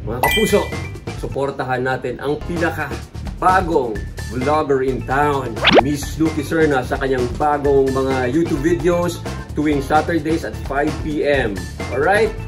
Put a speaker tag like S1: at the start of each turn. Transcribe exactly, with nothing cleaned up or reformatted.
S1: Mga kapuso, suportahan natin ang pinaka bagong vlogger in town, Miss Snooky Serna, sa kanyang bagong mga YouTube videos tuwing Saturdays at five p m Alright?